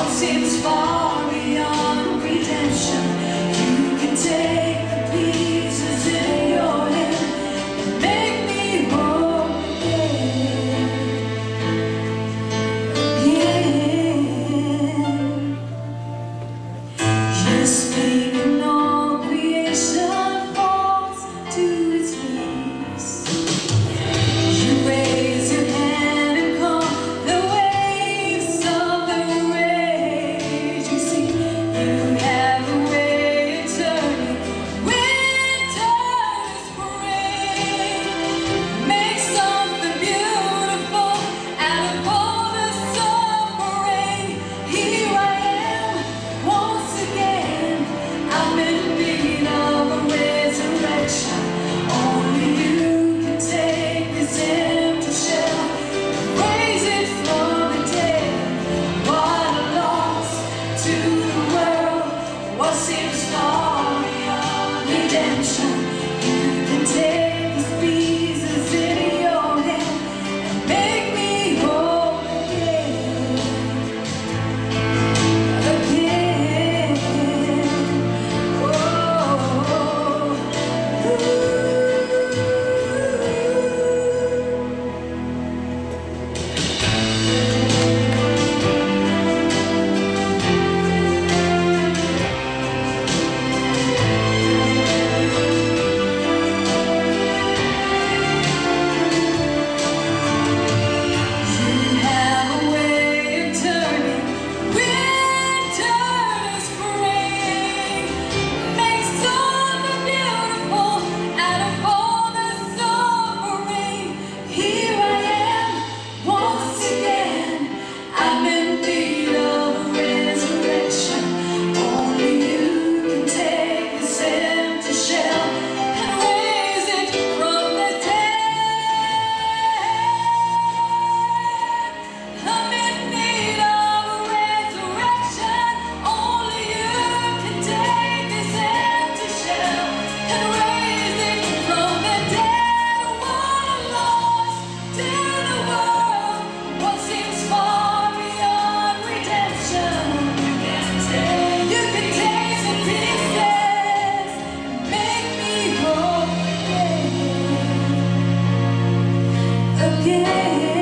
seems far beyond redemption. You can take the pieces in your hand and make me whole again. You're speaking, all creation falls to its knees. You raise your hand and call the waves of the rage. You see, you have a way of turning winter to spring. Make something beautiful out of all the suffering. Here I am once again. I'm in need of a resurrection. Only you can take this empty shell and raise it from the dead. What a loss to the world, what seems far beyond redemption. You can take these pieces in your hand and make me whole again. Again.